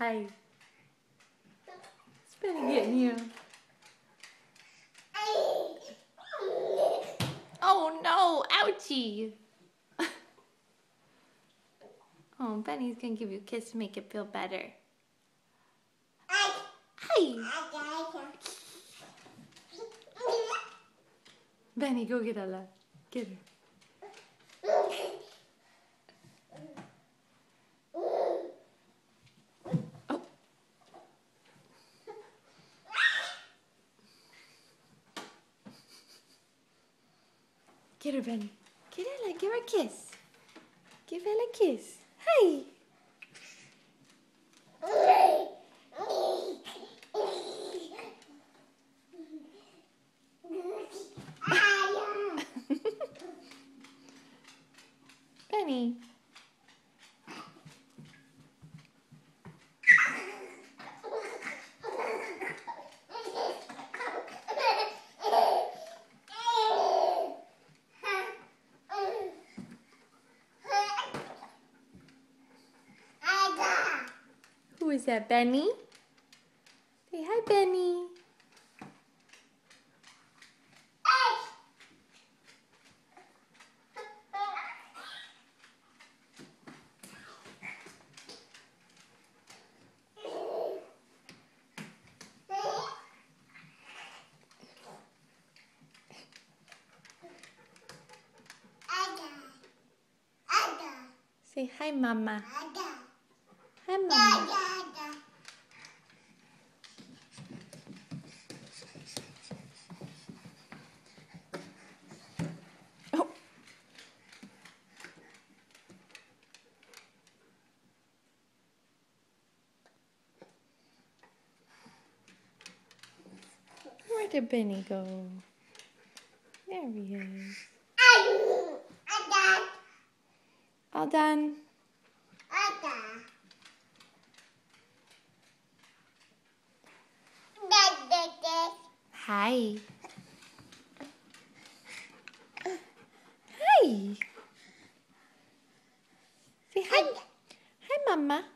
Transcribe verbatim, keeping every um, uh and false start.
Hi. It's Bennie getting you. Oh no, ouchie. Oh, Bennie's gonna give you a kiss to make it feel better. Hi. Bennie, go get Ella. Get her. Oh. Get her, Bennie. Get Ella. Give her a kiss. Give Ella a kiss. Hi. Bennie. Who is that, Bennie? Say hi, Bennie. Say hi, Mama. Hi, Mama. Oh. Where did Bennie go? There he is. All done. Hi. Hi. Say hi. Hi, Mama.